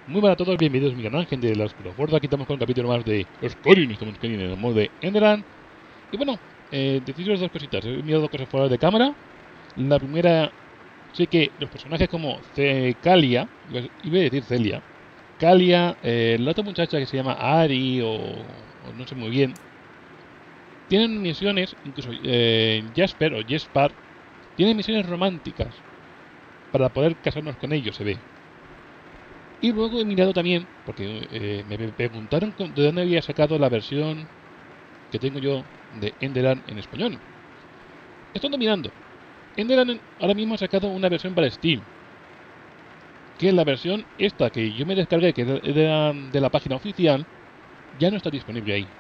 Muy buenas a todos, bienvenidos a mi canal, gente de la Oscura Fuerza. Aquí estamos con un capítulo más de Skyrim. Estamos en el modo de Enderland. Y bueno, deciros dos cositas. He mirado dos cosas fuera de cámara. La primera, sé que los personajes como Calia, iba a decir Celia, Calia, la otra muchacha que se llama Ari o no sé muy bien, tienen misiones, incluso Jasper o Jespar, tienen misiones románticas para poder casarnos con ellos, se ve. Y luego he mirado también, porque me preguntaron de dónde había sacado la versión que tengo yo de Enderland en español. Estoy mirando. Enderland ahora mismo ha sacado una versión para Steam. Que la versión esta que yo me descargué, que era de la página oficial, ya no está disponible ahí.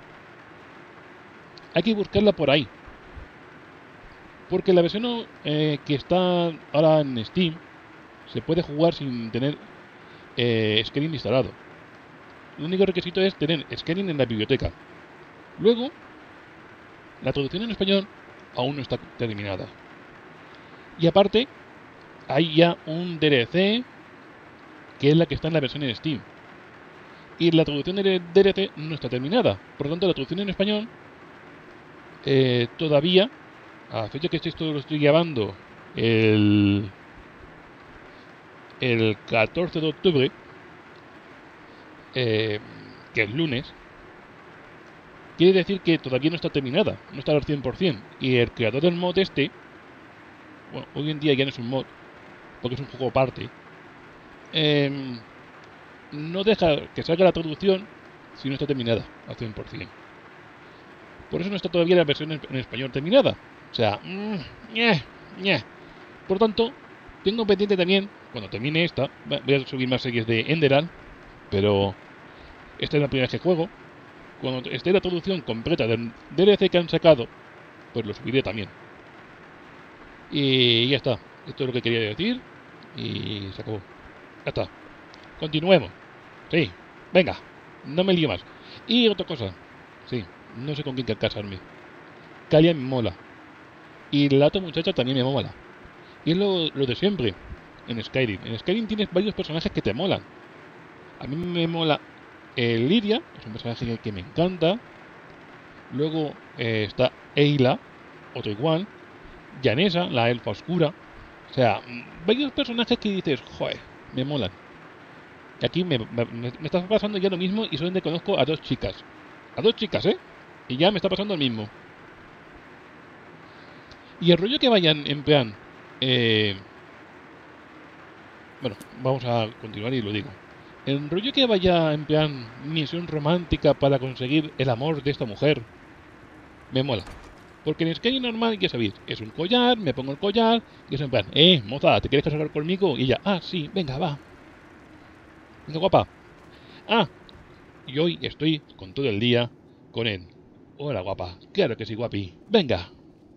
Hay que buscarla por ahí. Porque la versión que está ahora en Steam se puede jugar sin tener Skyrim instalado. El único requisito es tener Skyrim en la biblioteca. Luego, la traducción en español aún no está terminada. Y aparte, hay ya un DLC que es la que está en la versión en Steam. Y la traducción del DLC no está terminada. Por lo tanto, la traducción en español todavía, a fecha que esto lo estoy grabando, el 14 de octubre, que es lunes, quiere decir que todavía no está terminada, no está al 100%. Y el creador del mod este, bueno, hoy en día ya no es un mod, porque es un juego aparte, no deja que salga la traducción si no está terminada al 100%. Por eso no está todavía la versión en español terminada. O sea, por tanto, tengo pendiente también, cuando termine esta, voy a subir más series de Enderland, pero esta es la primera vez que juego. Cuando esté la traducción completa del DLC que han sacado, pues lo subiré también. Y ya está. Esto es lo que quería decir. Y se acabó. Ya está. Continuemos. Sí. Venga. No me lío más. Y otra cosa. Sí. No sé con quién casarme. Calia me mola. Y la otra muchacha también me mola. Y es lo de siempre. En Skyrim. En Skyrim tienes varios personajes que te molan. A mí me mola Lidia. Es un personaje que me encanta. Luego está Eila. Otro igual. Yanesa, la elfa oscura. O sea, varios personajes que dices, joder, me molan. Y aquí me está pasando ya lo mismo y solamente conozco a dos chicas. A dos chicas, ¿eh? Y ya me está pasando lo mismo. Y el rollo que vayan en plan... bueno, vamos a continuar y lo digo. El rollo que vaya en plan misión romántica para conseguir el amor de esta mujer, me mola. Porque en Skyrim normal, ya sabéis, es un collar, me pongo el collar, y es en plan, moza, ¿te quieres casar conmigo? Y ella, sí, venga, va. Venga, guapa. Ah, y hoy estoy con todo el día con él. Hola, guapa. Claro que sí, guapi. Venga.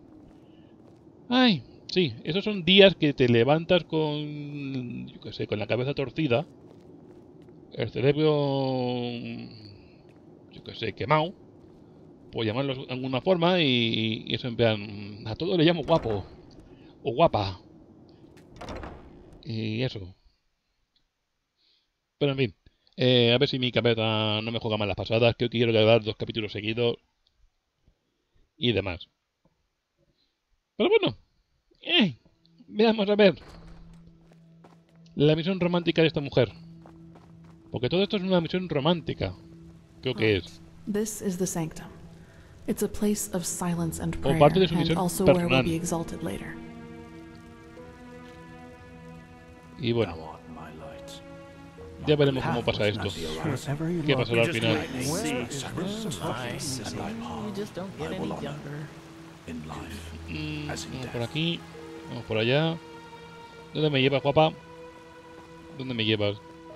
Ay, sí, esos son días que te levantas con, yo qué sé, con la cabeza torcida, el cerebro, yo qué sé, quemado, por llamarlo de alguna forma, y eso en plan, a todo le llamo guapo o guapa. Y eso. Pero en fin, a ver si mi cabeza no me juega mal las pasadas, que hoy quiero grabar 2 capítulos seguidos y demás. Pero bueno, veamos a ver la misión romántica de esta mujer. Porque todo esto es una misión romántica. Creo que es. This is the sanctum. It's a place of silence and O parte prayer, de su and misión also where we'll personal. be exalted later. Y bueno, ya veremos cómo pasa esto. ¿Qué pasará al final? Vamos por aquí, vamos por allá. ¿Dónde me llevas, guapa? ¿Dónde me llevas?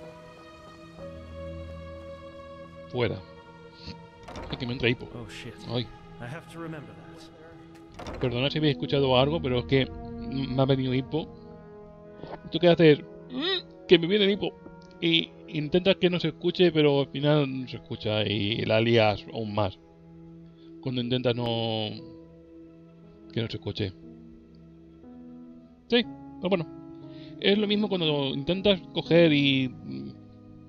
Fuera. Ay, que me entra hipo. Ay. Perdona si habéis escuchado algo, pero es que me ha venido hipo. ¿Tú qué haces? Que me viene hipo. Y intentas que no se escuche, pero al final no se escucha y la lías aún más. Cuando intentas que no se escuche. Sí, pero bueno. Es lo mismo cuando intentas coger y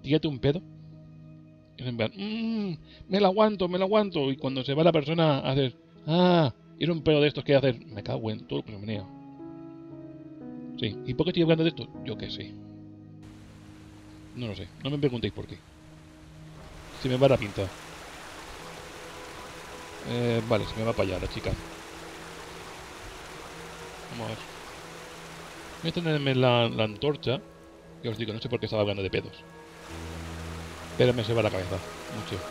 tírate un pedo. Y en plan, me lo aguanto. Y cuando se va la persona, haces, es un pedo de estos que haces, me cago en todo lo que se menea. Sí, ¿y por qué estoy hablando de esto? Yo qué sé. No lo sé, no me preguntéis por qué. Se me va la pinta. Vale, se me va para allá la chica. Vamos a ver. Voy a tenerme la antorcha. Que os digo, no sé por qué estaba hablando de pedos. Pero me se va la cabeza. Mucho.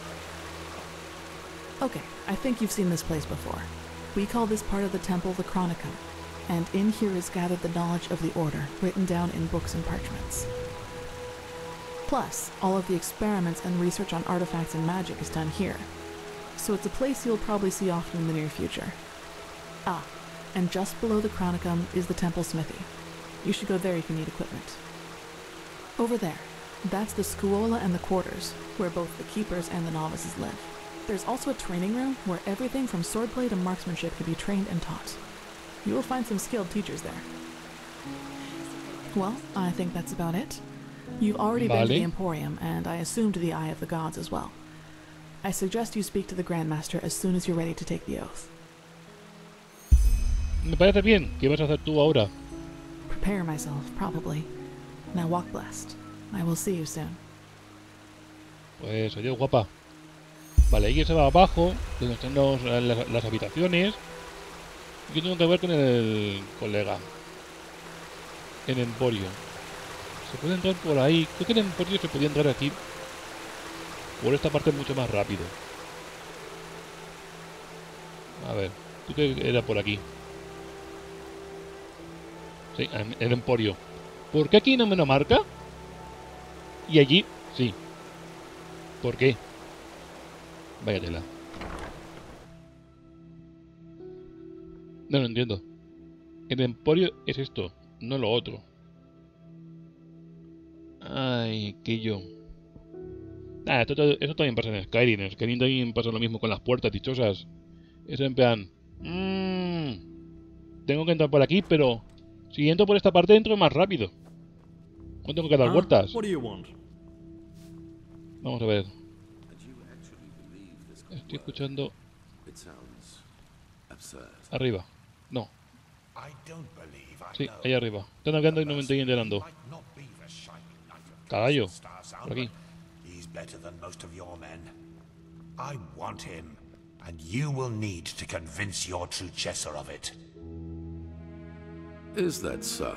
Okay, I think you've seen this place before. We call this part of the temple the Chronicum, and in here is gathered the knowledge of the Order, written down in books and parchments. Plus, all of the experiments and research on artifacts and magic is done here. So it's a place you'll probably see often in the near future. Ah, and just below the Chronicum is the temple smithy. You should go there if you need equipment. Over there, that's the Scuola and the quarters, where both the keepers and the novices live. There's also a training room where everything from swordplay to marksmanship can be trained and taught. You will find some skilled teachers there. Well, I think that's about it. You've already been to the Emporium, and I assume to the Eye of the Gods as well. I suggest you speak to the Grandmaster as soon as you're ready to take the oath. Me parece bien. ¿Qué vas a hacer tú ahora? Prepare myself, probably. Now walk blessed. I will see you soon. Pues adiós, guapa. Vale, ella se va abajo, donde están las habitaciones. Yo tengo que ver con el colega. En el Emporio. Se puede entrar por ahí. Creo que en el Emporio se podía entrar aquí. Por esta parte mucho más rápido. A ver, tú que era por aquí. Sí, en el Emporio. ¿Por qué aquí no me lo marca? Y allí, sí. ¿Por qué? Vaya tela. No lo entiendo. El Emporio es esto, no lo otro. Ay, que yo. Eso también pasa en Skyrim. En Skyrim también pasa lo mismo con las puertas dichosas. Es en plan... tengo que entrar por aquí, pero... Si entro por esta parte, entro más rápido. No tengo que dar vueltas. Vamos a ver. Estoy escuchando... Arriba. No. Sí, ahí arriba. Están hablando y no me estoy enterando. Caballo. Por aquí. Better than most of your men. I want him, and you will need to convince your successor of it. Is that so?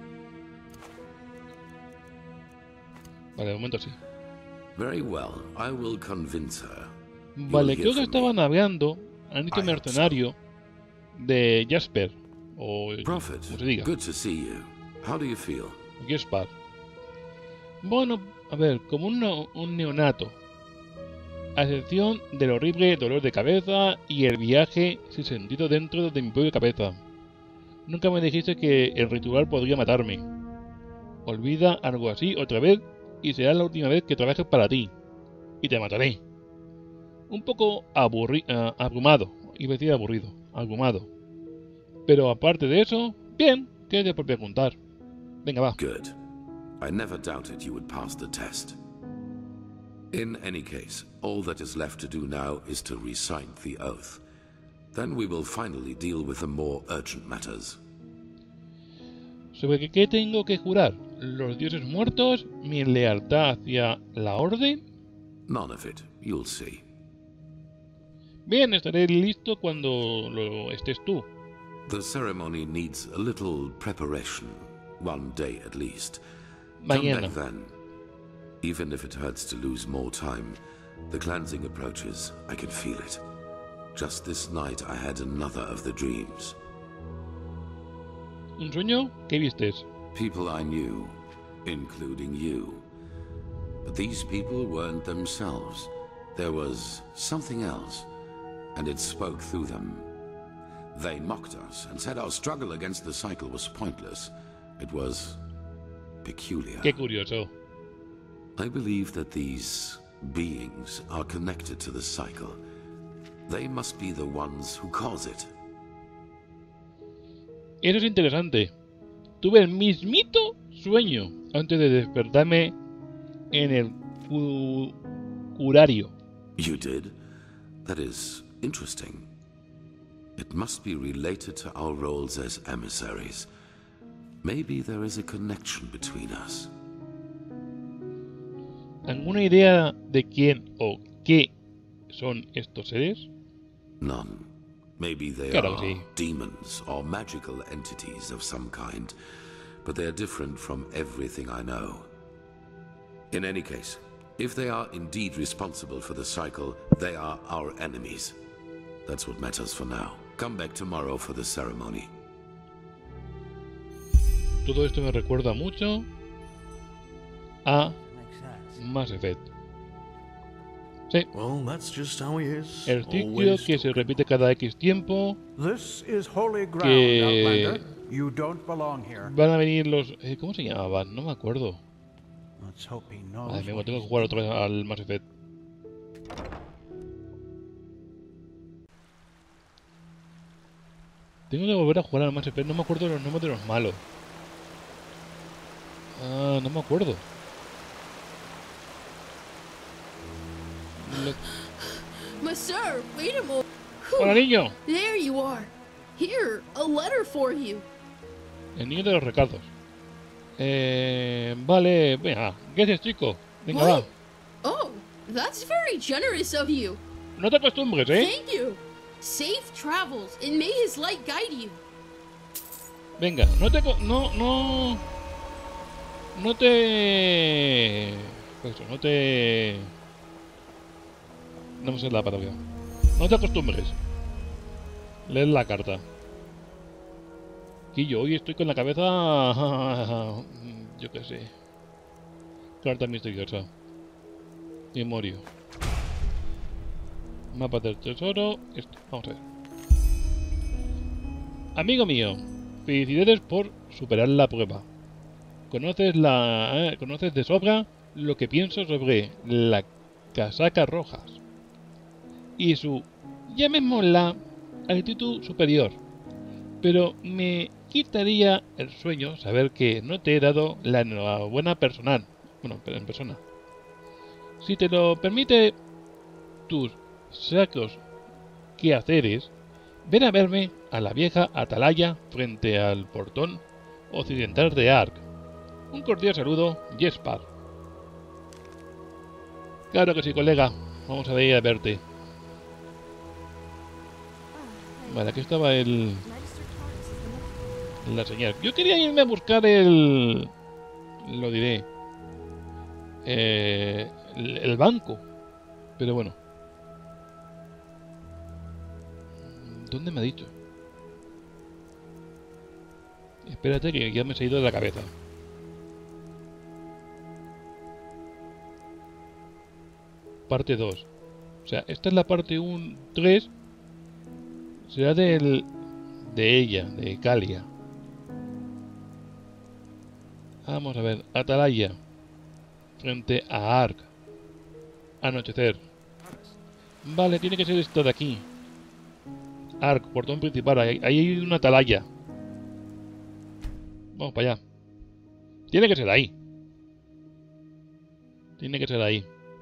Vale, de momento sí. Very well, I will convince her. Vale, creo que estaban hablando al nicho mercenario de Jasper, o Prophet, como se diga. good to see you. How do you feel? Jasper. Bueno, a ver, como un neonato. A excepción del horrible dolor de cabeza y el viaje sin sentido dentro de mi propia cabeza. Nunca me dijiste que el ritual podría matarme. Olvida algo así otra vez y será la última vez que trabajes para ti. Y te mataré. Un poco abrumado. Iba a decir aburrido. Abrumado. Pero aparte de eso, bien, ¿qué te por preguntar? Venga, va. Good. I never doubted you would pass the test. In any case, all that is left to do now is to recite the oath. Then we will finally deal with the more urgent matters. ¿Sobre qué tengo que jurar? ¿Los dioses muertos? ¿Mi lealtad hacia la orden? None of it. You'll see. Bien, estaré listo cuando lo estés tú. The ceremony needs a little preparation. One day at least. Mañana. Come back then. Even if it hurts to lose more time, the cleansing approaches. I can feel it. Just this night I had another of the dreams. ¿Un sueño? ¿Qué vistes? People I knew, including you. But these people weren't themselves. There was something else, and it spoke through them. They mocked us and said our struggle against the cycle was pointless. It was peculiar. Qué curioso. I believe that these beings are connected to the cycle. They must be the ones who cause it. Eso es interesante. Tuve el mismito sueño antes de despertarme en el curario. You did? That is interesting. It must be related to our roles as emissaries. Maybe there is a connection between us. ¿Alguna idea de quién o qué son estos seres? None. Maybe they Claro are que sí. demons or magical entities of some kind, but they are different from everything I know. In any case, if they are indeed responsible for the cycle, they are our enemies. That's what matters for now. Come back tomorrow for the ceremony. Todo esto me recuerda mucho a Mass Effect. Sí, Well, that's just how he is. el ciclo Always que se talking. repite cada X tiempo. This is holy ground, Que- Outlander. You don't belong here. Van a venir los... ¿cómo se llamaban? No me acuerdo. Let's hope he knows. Ay, me what tengo que he's jugar otra vez al Mass Effect. Tengo que volver a jugar al Mass Effect. No me acuerdo los nombres de los malos. Ah, no me acuerdo. Monsieur, wait a moment. ¡Hola, niño! There you are. Here, a letter for you. El niño de los recados. Vale, venga. Gracias, chico. Venga, va. What? Oh, that's very generous of you. No te acostumbres, ¿eh? Thank you. Safe travels, and may his light guide you. Venga, no te... No te... Eso, no te... No me sé la palabra. No te acostumbres. Lees la carta. Y yo hoy estoy con la cabeza... Yo qué sé. Carta misteriosa. Memorio. Mapa del tesoro. Esto. Vamos a ver. Amigo mío, felicidades por superar la prueba. Conoces de sobra lo que pienso sobre la casaca rojas y su, llamémosla, actitud superior. Pero me quitaría el sueño saber que no te he dado la enhorabuena personal. Bueno, en persona. Si te lo permite tus sacros quehaceres, ven a verme a la vieja atalaya frente al portón occidental de Ark. Un cordial saludo, Jespar. Claro que sí, colega. Vamos a ir a verte. Vale, aquí estaba la señal. Yo quería irme a buscar lo diré. El banco. Pero bueno. ¿Dónde me ha dicho? Espérate que ya me he ido de la cabeza. Parte 2. O sea, esta es la parte 3. Será de ella, de Calia. Vamos a ver. Atalaya. Frente a Ark. Anochecer. Vale, tiene que ser esto de aquí. Ark, portón principal. Ahí hay una atalaya. Vamos para allá. Tiene que ser ahí. Tiene que ser ahí.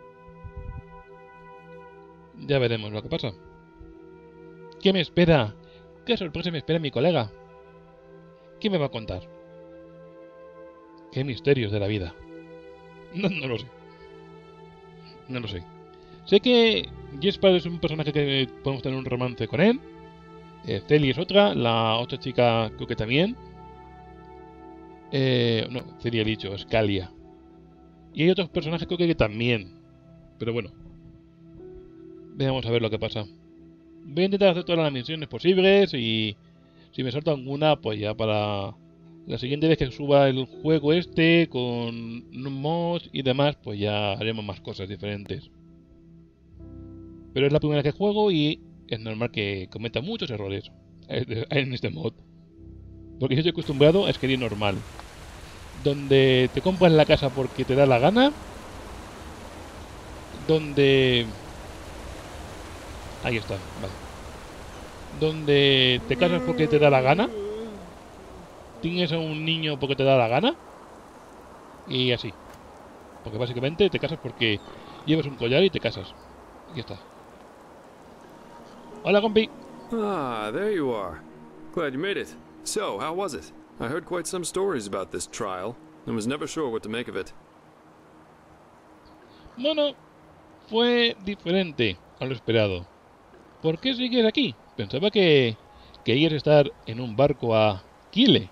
Ya veremos lo que pasa. ¿Qué me espera? ¿Qué sorpresa me espera mi colega? ¿Qué me va a contar? ¿Qué misterios de la vida? No lo sé. No lo sé. Sé que Jespar es un personaje que podemos tener un romance con él. Celi es otra. La otra chica creo que también. No, Celi he dicho, es Calia. Y hay otros personajes creo que también. Pero bueno. Veamos a ver lo que pasa. Voy a intentar hacer todas las misiones posibles y si me salta alguna, pues ya para la siguiente vez que suba el juego este con mods y demás, pues ya haremos más cosas diferentes. Pero es la primera vez que juego y es normal que cometa muchos errores en este mod. Porque yo estoy acostumbrado a Skyrim normal, donde te compras la casa porque te da la gana, donde... Ahí está, vale. Donde te casas porque te da la gana, tienes a un niño porque te da la gana, y así. Porque básicamente te casas porque llevas un collar y te casas. Aquí está. Hola, compi. Ah, there you are. Glad you made it. So, how was it? I heard quite some stories about this trial, and was never sure what to make of it. Bueno, fue diferente a lo esperado. ¿Por qué sigues aquí? Pensaba que querías estar en un barco a Kile.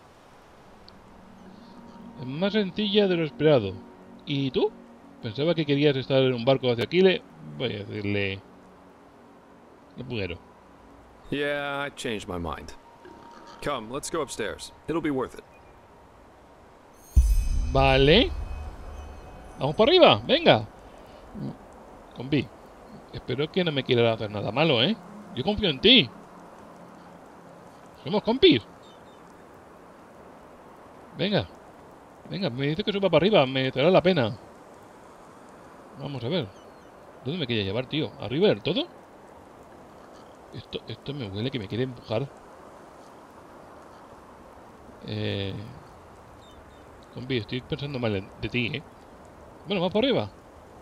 Más sencilla de lo esperado. ¿Y tú? Pensaba que querías estar en un barco hacia Kile. Voy a decirle... No puedo. Yeah, I changed my mind. Come, let's go upstairs. It'll be worth it. Vale. Vamos para arriba, venga. Compi, espero que no me quieras hacer nada malo, ¿eh? Yo confío en ti. Somos compis. Venga. Venga, me dice que suba para arriba, me dará la pena. Vamos a ver. ¿Dónde me quiere llevar, tío? ¿Arriba del todo? Esto me huele que me quiere empujar. Compi, estoy pensando mal de ti, ¿eh? Bueno, vamos para arriba.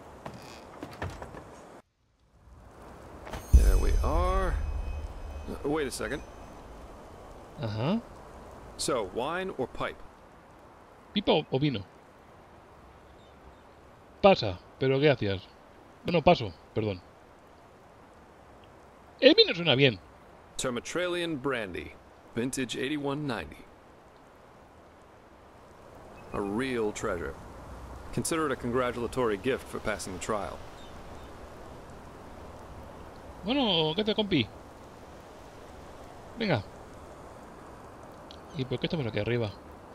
There we are. Wait a second. Ajá. So, wine or pipe? ¿Pipa o vino? Pasa, pero gracias. Bueno, paso, perdón. El vino suena bien. Termatralian Brandy, vintage 8190. A real treasure. Consider it a congratulatory gift for passing the trial. Bueno, ¿qué te compi? Venga. ¿Y por qué estamos aquí arriba?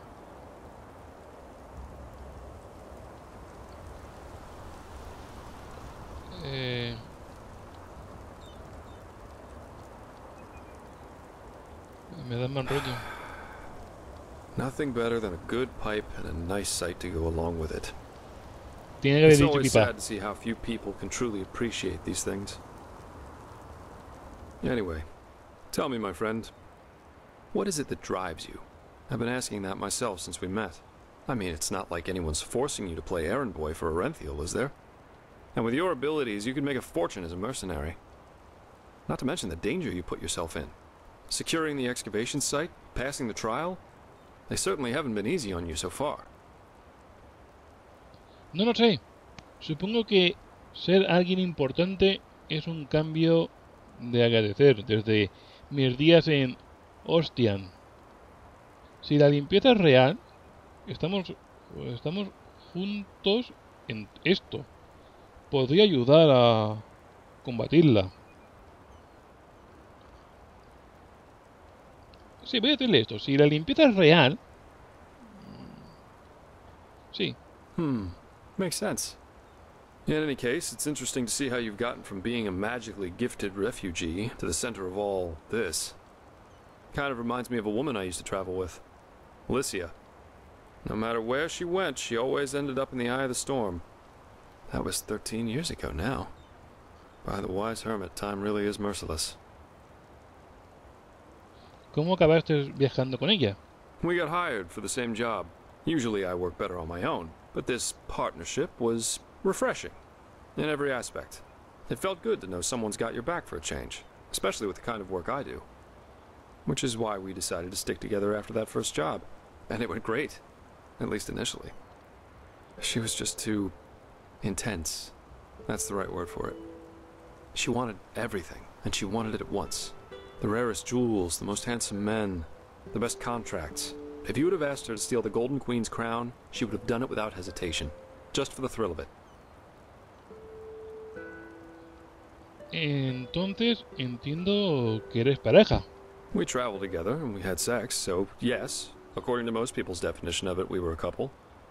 Me da mal rollo. Nothing better than a good pipe and a nice sight to go along with it. Tiene que haber It's dicho always pipa. sad to see how few people can truly appreciate these things. Anyway, tell me, my friend, what is it that drives you? I've been asking that myself since we met. I mean, it's not like anyone's forcing you to play errand boy for Orenthiel, is there? And with your abilities, you could make a fortune as a mercenary. Not to mention the danger you put yourself in. Securing the excavation site, passing the trial, they certainly haven't been easy on you so far. No lo sé. Supongo que ser alguien importante es un cambio de agradecer desde mis días en Ostian. Si la limpieza es real, estamos juntos en esto. Podría ayudar a combatirla. Sí, voy a decirle esto. Si la limpieza es real... Sí. Makes sense. In any case, it's interesting to see how you've gotten from being a magically gifted refugee to the center of all this. Kind of reminds me of a woman I used to travel with, Alicia. No matter where she went, she always ended up in the eye of the storm. That was 13 years ago now. By the wise hermit, time really is merciless. ¿Cómo acabaste viajando con ella? We got hired for the same job. Usually I work better on my own, but this partnership was refreshing in every aspect. It felt good to know someone's got your back for a change, especially with the kind of work I do. Which is why we decided to stick together after that first job. And it went great, at least initially. She was just too intense. That's the right word for it. She wanted everything, and she wanted it at once. The rarest jewels, the most handsome men, the best contracts. If you would have asked her to steal the Golden Queen's crown, she would have done it without hesitation, just for the thrill of it. Entonces entiendo que eres pareja. We traveled together and we had sex, so yes, according to most people's definition of it, we were a couple.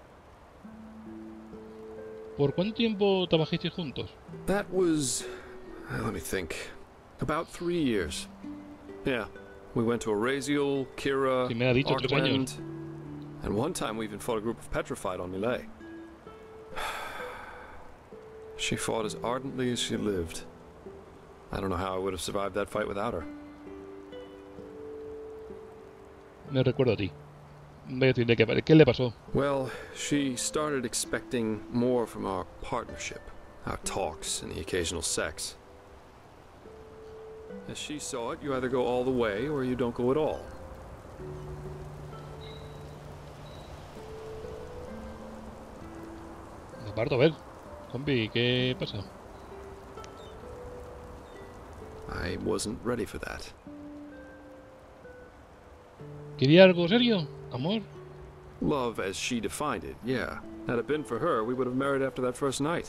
¿Por cuánto tiempo trabajasteis juntos? That was, let me think, about 3 years. Yeah, we went to Araziel, Kira, Si me ha dicho 3 años. Arkland, and one time we even fought a group of Petrified on Millet. She fought as ardently as she lived. I don't know how I would have survived that fight without her. Me recuerdo a ti. Voy a decirle qué le pasó. Well, she started expecting more from our partnership, our talks, and the occasional sex. As she saw it, you either go all the way or you don't go at all. Me parto, a ver. Compi, ¿qué pasa? I wasn't ready for that. ¿Quería algo serio? ¿Amor? Love as she defined it, yeah. Had it been for her, we would have married after that first night.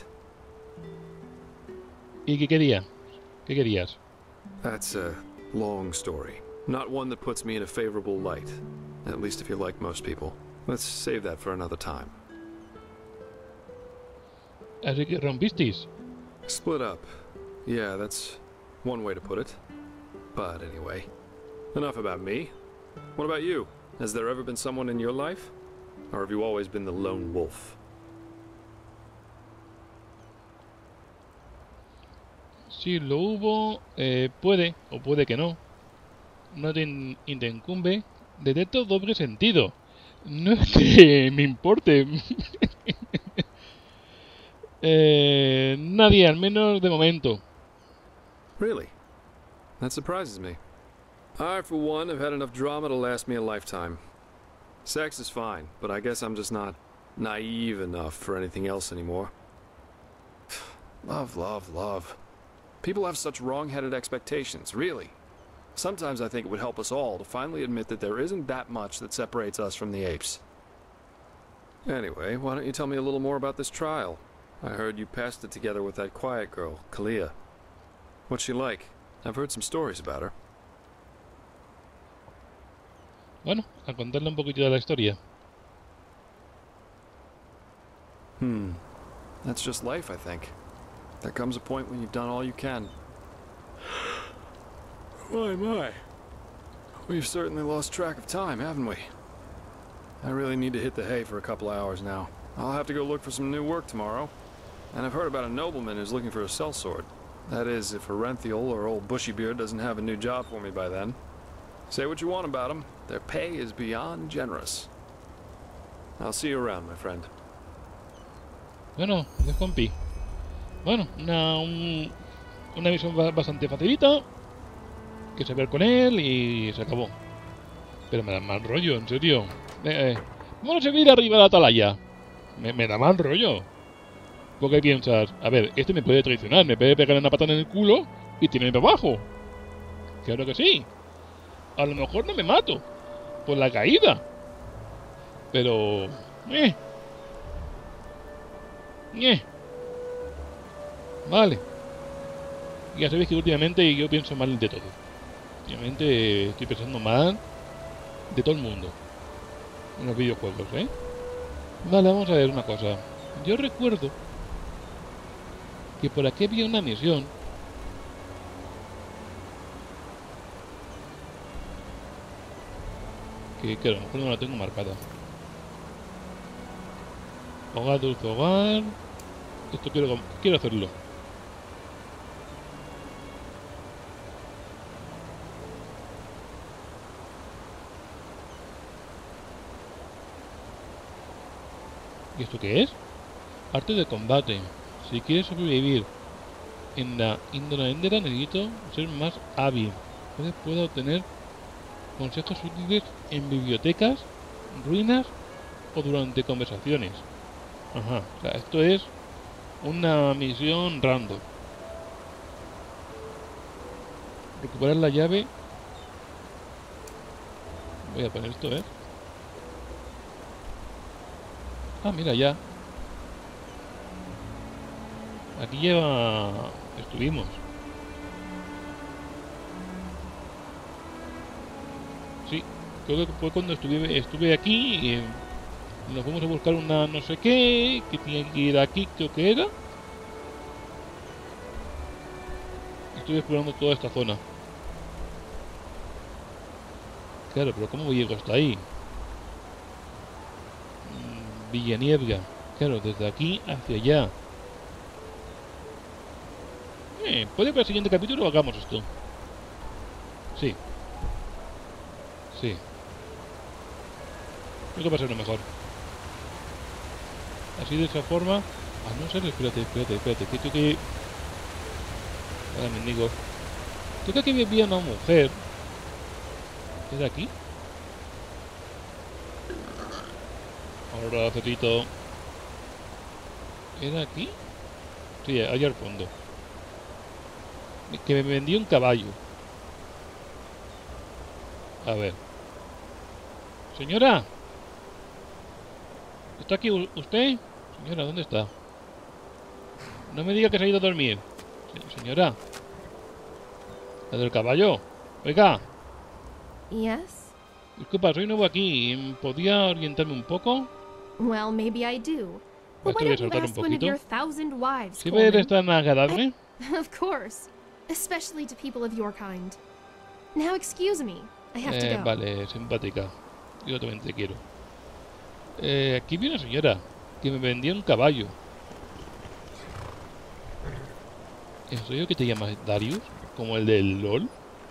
¿Y qué quería? ¿Qué querías? That's a long story. Not one that puts me in a favorable light. At least if you're like most people. Let's save that for another time. Así que rompisteis. Split up. Yeah, that's one way to put it. But anyway, enough about me. What about you? Has there ever been someone in your life? Or have you always been the lone wolf? Si lo hubo, puede o puede que no. No te incumbe. Detecto doble sentido. No es que me importe. Nadie, al menos de momento. Really? That surprises me. I, for one, have had enough drama to last me a lifetime. Sex is fine, but I guess I'm just not naive enough for anything else anymore. Love, love, love. People have such wrong-headed expectations, really. Sometimes I think it would help us all to finally admit that there isn't that much that separates us from the apes. Anyway, why don't you tell me a little more about this trial? I heard you passed it together with that quiet girl, Kalia. What's she like? I've heard some stories about her. Bueno, a contarle un poquito de la historia. That's just life, I think. There comes a point when you've done all you can. My. We've certainly lost track of time, haven't we? I really need to hit the hay for a couple hours now. I'll have to go look for some new work tomorrow. And I've heard about a nobleman who's looking for a sellsword. That is, if Orenthiel or old Bushybeard doesn't have a new job for me by then. Say what you want about them, their pay is beyond generous. I'll see you around, my friend. Bueno, de compi. Bueno, una misión bastante facilita. Que se ver con él y se acabó. Pero me da mal rollo, en serio. Vamos a seguir arriba de la atalaya. Me da mal rollo. ¿Por qué piensas? A ver, este me puede traicionar, me puede pegar una patada en el culo y tirarme para abajo. Claro que sí. A lo mejor no me mato por la caída. Pero... Vale. Ya sabéis que últimamente yo pienso mal de todo. Últimamente estoy pensando mal de todo el mundo. En los videojuegos, ¿eh? Vale, vamos a ver una cosa. Yo recuerdo que por aquí había una misión que a lo mejor no la tengo marcada. Hogar, dulce hogar. Esto quiero hacerlo. ¿Y esto qué es? Arte de combate. Si quieres sobrevivir en la Indra Endera necesito ser más hábil. Puedo obtener consejos útiles en bibliotecas, ruinas o durante conversaciones. Ajá, o sea, esto es una misión random. Recuperar la llave. Voy a poner esto, ¿eh? Ah, mira, ya. Aquí ya estuvimos. Sí, creo que fue cuando estuve aquí y nos fuimos a buscar una no sé qué, que tenía que ir aquí, creo que era. Estuve explorando toda esta zona. Claro, pero ¿cómo llego hasta ahí? Villaniebla. Claro, desde aquí hacia allá. Puede que para el siguiente capítulo hagamos esto. Sí. Sí. Creo que va a ser lo mejor. Así de esa forma... Ah, no sé, espérate. Que... Ahora me digo... Creo que aquí vivía una mujer. ¿Es de aquí? Ahora, Cetito. ¿Era aquí? Sí, allá al fondo. Que me vendió un caballo. A ver. Señora. ¿Está aquí usted? Señora, ¿dónde está? No me diga que se ha ido a dormir. Señora. ¿La del caballo? Oiga. Yes? Disculpa, soy nuevo aquí. ¿Podría orientarme un poco? Well, maybe I do. But Esto why voy a don't you soltar un ask one of poquito. your 1,000 wives, ¿Sí ve Coleman? tan agradable? Of course. Especially to people of your kind. Now excuse me. I have to go. Vale, simpática. Yo también te quiero. Aquí viene una señora que me vendió un caballo. ¿En serio que te llamas Darius? ¿Como el del LOL?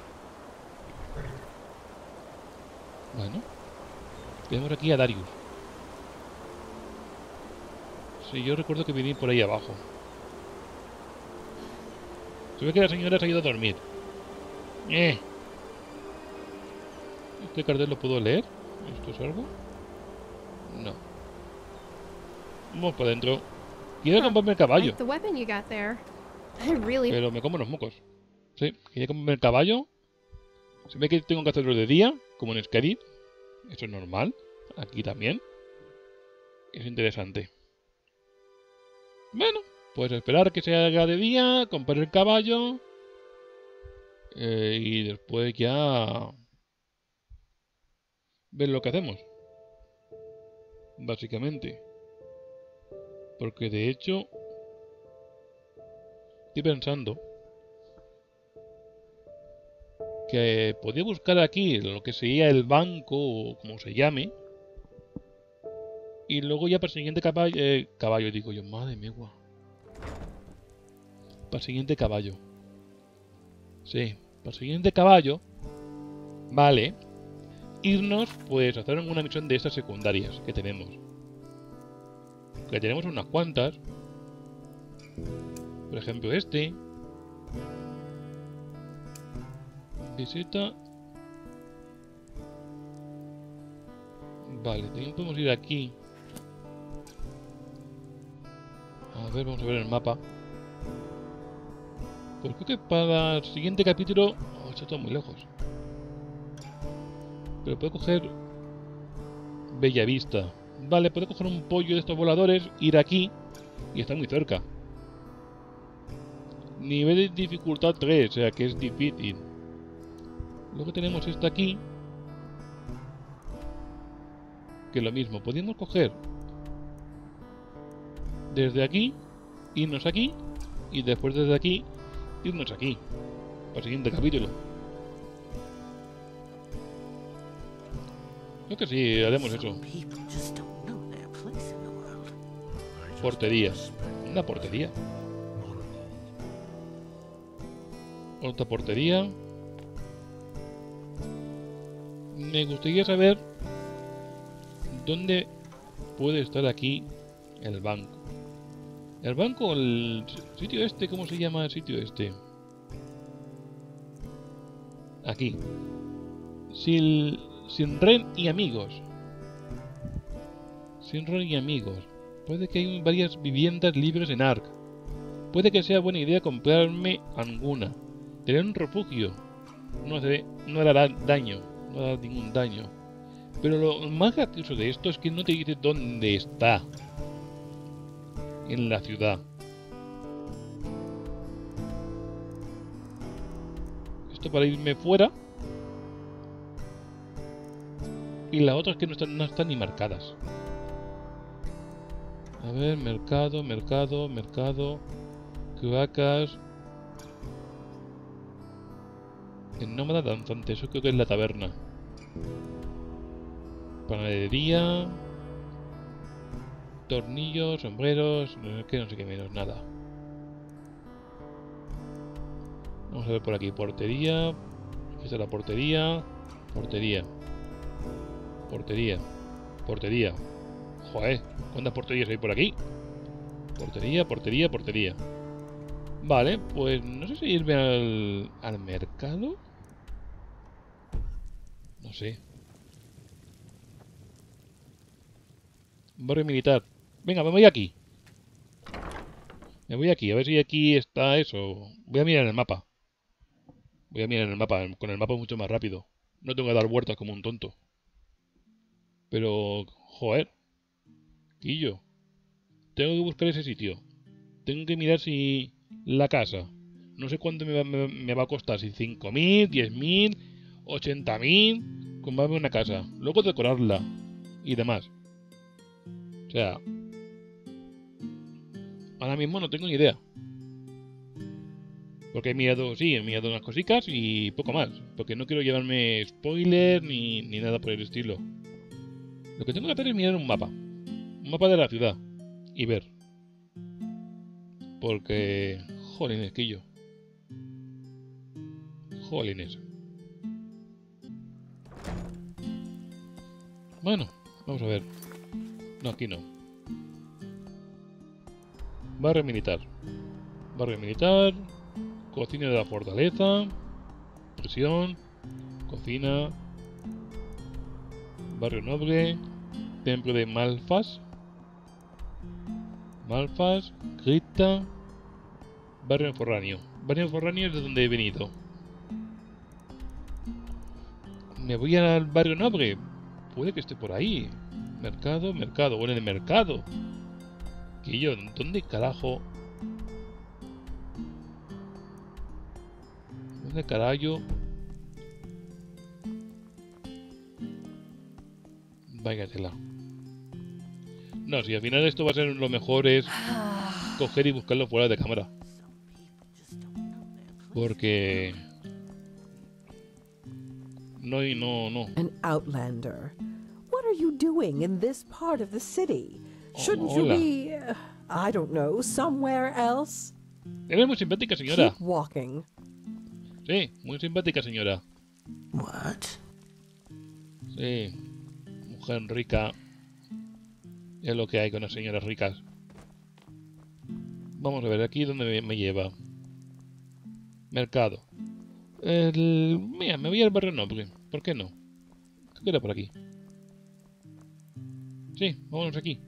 Bueno. Tenemos aquí a Darius. Sí, yo recuerdo que viví por ahí abajo. Se ve que la señora se ha ido a dormir. ¿Este cartel lo puedo leer? ¿Esto es algo? No. Vamos para adentro. Quiero comprarme el caballo. Like the weapon you got there. I really... Pero me como los mocos. Sí, quería comprarme el caballo. Se ve que tengo que hacerlo de día, como en Skyrim. Eso es normal. Aquí también. Es interesante. Bueno, pues esperar que se haga de día, comprar el caballo. Y después ya... ver lo que hacemos. Básicamente. Porque de hecho... estoy pensando... que podía buscar aquí lo que sería el banco, o como se llame. Y luego ya para el siguiente caballo, digo yo, madre mía. Para el siguiente caballo. Sí, para el siguiente caballo. Vale. Irnos, pues, a hacer una misión de estas secundarias que tenemos. Que tenemos unas cuantas. Por ejemplo, este. Visita. Vale, también podemos ir aquí. A ver, vamos a ver el mapa. Pues creo que para el siguiente capítulo... Oh, esto está muy lejos. Pero puedo coger... Bellavista. Vale, puedo coger un pollo de estos voladores, ir aquí y está muy cerca. Nivel de dificultad 3, o sea que es difícil. Luego tenemos esta aquí. Que es lo mismo, podemos coger desde aquí, irnos aquí y después desde aquí, irnos aquí para el siguiente capítulo. Creo que sí, haremos eso. Portería. Una portería. Otra portería. Me gustaría saber dónde puede estar aquí el banco. El banco, el sitio este, ¿cómo se llama el sitio este? Aquí. Sin Ren y amigos. Sin Ren y amigos. Puede que hay varias viviendas libres en Ark. Puede que sea buena idea comprarme alguna. Tener un refugio. No hará daño. No hará ningún daño. Pero lo más gracioso de esto es que no te dice dónde está. En la ciudad. Esto para irme fuera. Y las otras que no están ni marcadas. A ver, mercado. Cloacas. El nómada danzante, eso creo que es la taberna. Panadería. Tornillos, sombreros, que no sé qué menos, nada. Vamos a ver por aquí, portería. Aquí está la portería. Portería. Portería. Joder, ¿cuántas porterías hay por aquí? Portería, portería, portería. Vale, pues no sé si irme al mercado. No sé. Barrio militar. Venga, me voy aquí. Me voy aquí, a ver si aquí está eso. Voy a mirar el mapa. Voy a mirar el mapa. Con el mapa es mucho más rápido. No tengo que dar vueltas como un tonto. Pero, joder. Quillo. Tengo que buscar ese sitio. Tengo que mirar si la casa. No sé cuánto me va a costar. Si 5.000, 10.000, 80.000. Comprarme una casa. Luego decorarla. Y demás. O sea... Ahora mismo no tengo ni idea. Porque he mirado unas cositas y poco más. Porque no quiero llevarme spoilers ni nada por el estilo. Lo que tengo que hacer es mirar un mapa. Un mapa de la ciudad. Y ver. Porque... Jolines, quillo. Jolines. Bueno, vamos a ver. No, aquí no. Barrio militar. Barrio militar. Cocina de la fortaleza. Prisión. Cocina. Barrio noble. Templo de Malfas. Malfas. Cripta. Barrio forráneo. Barrio forráneo es de donde he venido. Me voy al barrio noble. Puede que esté por ahí. Mercado, mercado. Bueno, en el mercado. Que yo, ¿dónde carajo? ¿Dónde carajo? Váyatela. No, si al final esto va a ser lo mejor es coger y buscarlo fuera de cámara. Porque... No. An outlander. What are you doing in this part of the city? Shouldn't you be, I don't know, somewhere else? Eres muy simpática, señora. Keep walking. Sí, muy simpática, señora. What? Sí, mujer rica. Es lo que hay con las señoras ricas. Vamos a ver, aquí donde me lleva. Mercado. Mira, me voy al barrio noble. ¿Por qué no? ¿Qué queda por aquí? Sí, vámonos aquí.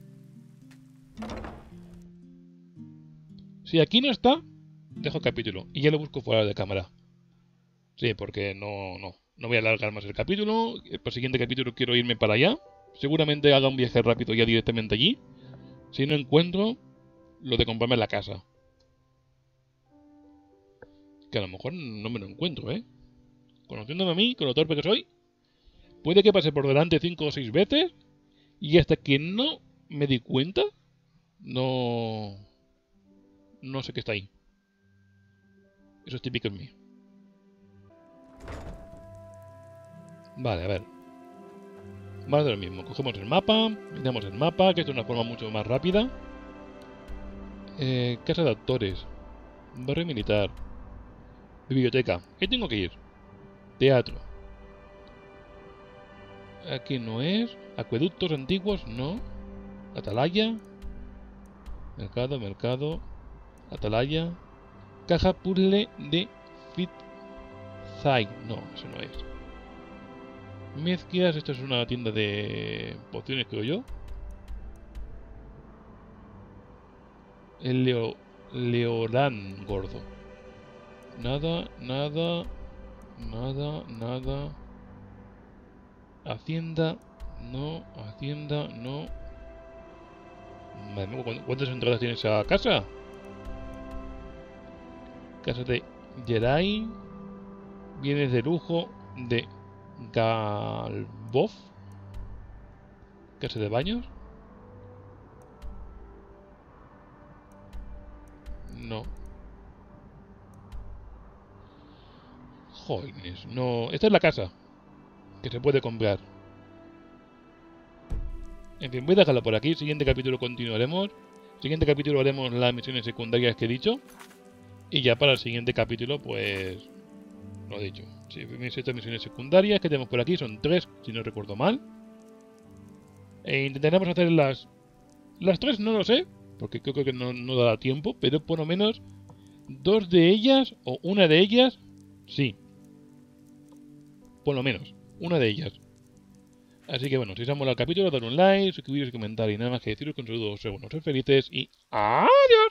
Si aquí no está, dejo el capítulo y ya lo busco fuera de cámara. Sí, porque no voy a alargar más el capítulo. Para el siguiente capítulo quiero irme para allá. Seguramente haga un viaje rápido ya directamente allí. Si no encuentro lo de comprarme la casa. Que a lo mejor no me lo encuentro, ¿eh? Conociéndome a mí, con lo torpe que soy, puede que pase por delante 5 o 6 veces y hasta que no me di cuenta, no sé qué está ahí. Eso es típico en mí. Vale, a ver. Más de lo mismo. Cogemos el mapa, miramos el mapa, que esto es una forma mucho más rápida. Casa de actores. Barrio militar. Biblioteca. ¿Qué tengo que ir? Teatro. Aquí no es. Acueductos antiguos, no. Atalaya. Mercado. Atalaya. Caja puzzle de Fitzai. No, eso no es. Mezquias, esto es una tienda de pociones, creo yo. El Leorán gordo. Nada. Hacienda, no. Madre mía, ¿cuántas entradas tiene esa casa? Casa de Jedi. Bienes de lujo de Galvov. Casa de baños. No. Jóvenes, no. Esta es la casa que se puede comprar. En fin, voy a dejarla por aquí. Siguiente capítulo continuaremos. Siguiente capítulo haremos las misiones secundarias que he dicho. Y ya para el siguiente capítulo, pues... Lo he dicho. Sí, estas misiones secundarias que tenemos por aquí son 3, si no recuerdo mal. intentaremos hacer las 3, no lo sé, porque creo que no dará tiempo, pero por lo menos 2 de ellas o una de ellas, sí. Por lo menos, una de ellas. Así que bueno, si os ha molado el capítulo, dadle un like, suscribiros y comentar y nada más que deciros con saludos, ser buenos, ser felices y ¡adiós!